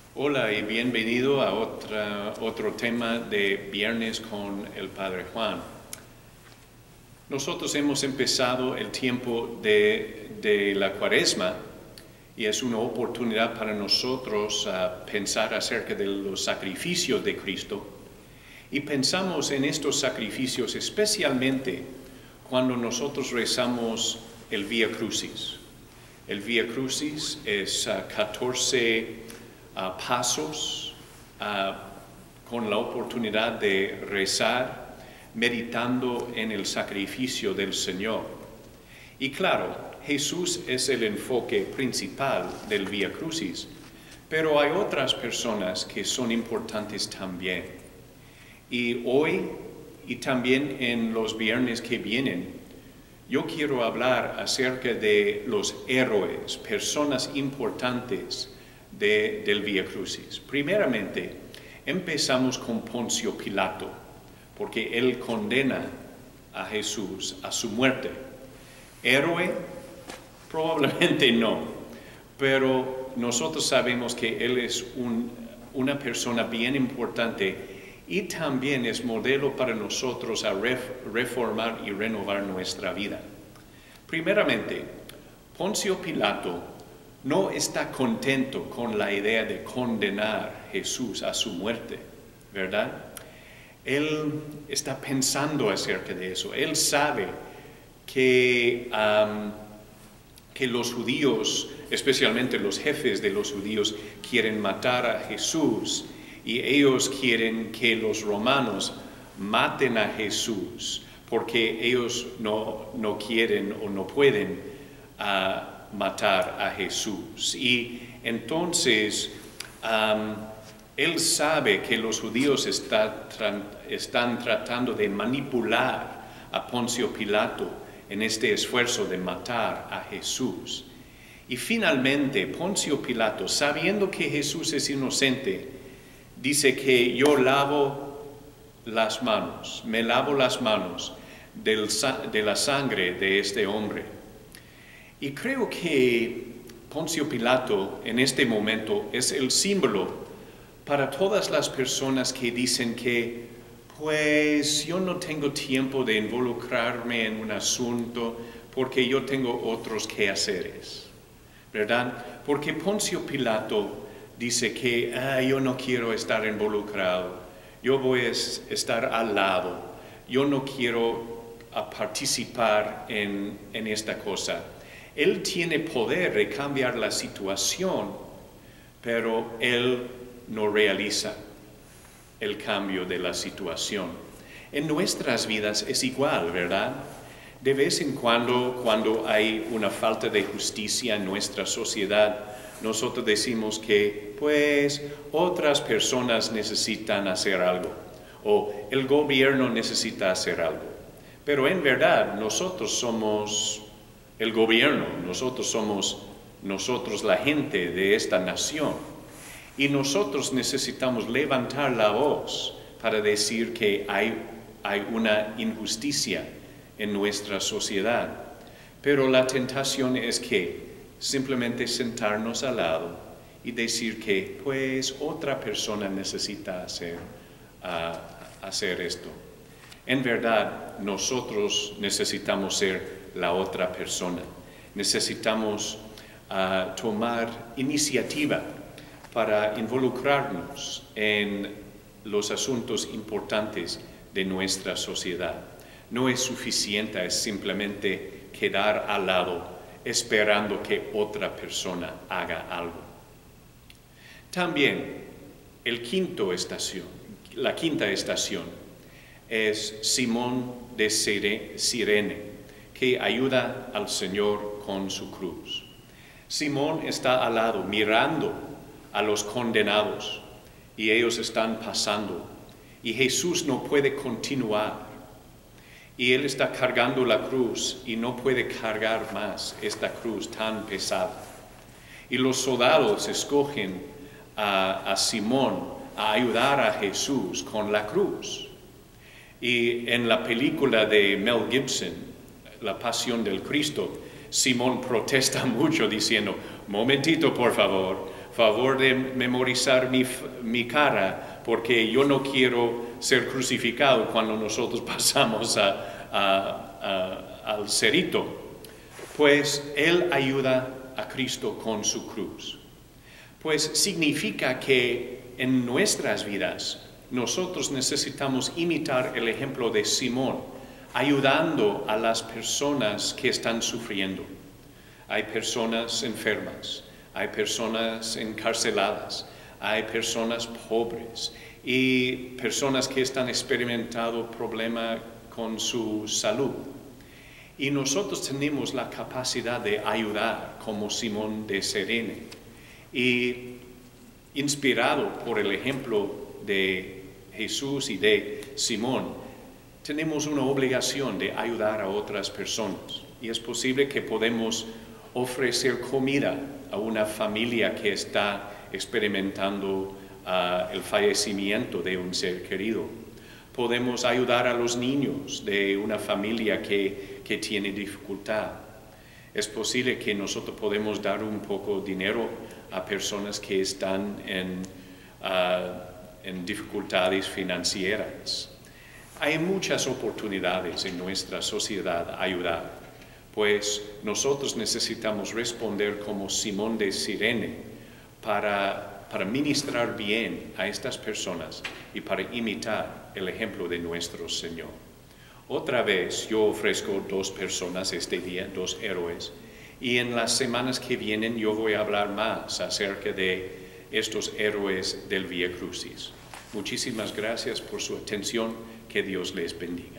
Hola y bienvenido a otro tema de Viernes con el Padre Juan. Nosotros hemos empezado el tiempo de la Cuaresma y es una oportunidad para nosotros pensar acerca de los sacrificios de Cristo. Y pensamos en estos sacrificios especialmente cuando nosotros rezamos el Vía Crucis. El Vía Crucis es 14 pasos con la oportunidad de rezar, meditando en el sacrificio del Señor. Y claro, Jesús es el enfoque principal del Vía Crucis, pero hay otras personas que son importantes también. Y hoy, y también en los viernes que vienen, yo quiero hablar acerca de los héroes, personas importantes del Vía Crucis. Primeramente, empezamos con Poncio Pilato, porque él condena a Jesús a su muerte. ¿Héroe? Probablemente no, pero nosotros sabemos que él es una persona bien importante y también es modelo para nosotros a reformar y renovar nuestra vida. Primeramente, Poncio Pilato no está contento con la idea de condenar a Jesús a su muerte, ¿verdad? Él está pensando acerca de eso. Él sabe que los judíos, especialmente los jefes de los judíos, quieren matar a Jesús y ellos quieren que los romanos maten a Jesús porque ellos no quieren o no pueden matar a Jesús. Y entonces él sabe que los judíos están tratando de manipular a Poncio Pilato en este esfuerzo de matar a Jesús. Y finalmente Poncio Pilato, sabiendo que Jesús es inocente, dice que yo me lavo las manos de la sangre de este hombre. Y creo que Poncio Pilato en este momento es el símbolo para todas las personas que dicen que pues yo no tengo tiempo de involucrarme en un asunto porque yo tengo otros quehaceres, ¿verdad? Porque Poncio Pilato dice que yo no quiero estar involucrado, yo voy a estar al lado, yo no quiero participar en esta cosa. Él tiene poder de cambiar la situación, pero él no realiza el cambio de la situación. En nuestras vidas es igual, ¿verdad? De vez en cuando hay una falta de justicia en nuestra sociedad, nosotros decimos que, pues, otras personas necesitan hacer algo, o el gobierno necesita hacer algo. Pero en verdad, nosotros somos el gobierno, nosotros somos la gente de esta nación. Y nosotros necesitamos levantar la voz para decir que hay una injusticia en nuestra sociedad. Pero la tentación es que simplemente sentarnos al lado y decir que pues otra persona necesita hacer esto. En verdad, nosotros necesitamos ser la otra persona. Necesitamos tomar iniciativa para involucrarnos en los asuntos importantes de nuestra sociedad. No es suficiente, es simplemente quedar al lado esperando que otra persona haga algo. También la quinta estación es Simón de Cirene, que ayuda al Señor con su cruz. Simón está al lado mirando a los condenados y ellos están pasando y Jesús no puede continuar y él está cargando la cruz y no puede cargar más esta cruz tan pesada. Y los soldados escogen a Simón a ayudar a Jesús con la cruz. Y en la película de Mel Gibson, La Pasión del Cristo, Simón protesta mucho diciendo, momentito por favor, favor de memorizar mi cara, porque yo no quiero ser crucificado cuando nosotros pasamos al cerito. Pues Él ayuda a Cristo con su cruz. Pues significa que en nuestras vidas nosotros necesitamos imitar el ejemplo de Simón, ayudando a las personas que están sufriendo. Hay personas enfermas, hay personas encarceladas, hay personas pobres y personas que están experimentando problemas con su salud. Y nosotros tenemos la capacidad de ayudar como Simón de Cirene. Y inspirado por el ejemplo de Jesús y de Simón, tenemos una obligación de ayudar a otras personas. Y es posible que podemos ofrecer comida a una familia que está experimentando el fallecimiento de un ser querido. Podemos ayudar a los niños de una familia que tiene dificultad. Es posible que nosotros podemos dar un poco de dinero a personas que están en dificultades financieras. Hay muchas oportunidades en nuestra sociedad a ayudar, pues nosotros necesitamos responder como Simón de Cirene para ministrar bien a estas personas y para imitar el ejemplo de nuestro Señor. Otra vez yo ofrezco 2 personas este día, 2 héroes, y en las semanas que vienen yo voy a hablar más acerca de estos héroes del Vía Crucis. Muchísimas gracias por su atención, que Dios les bendiga.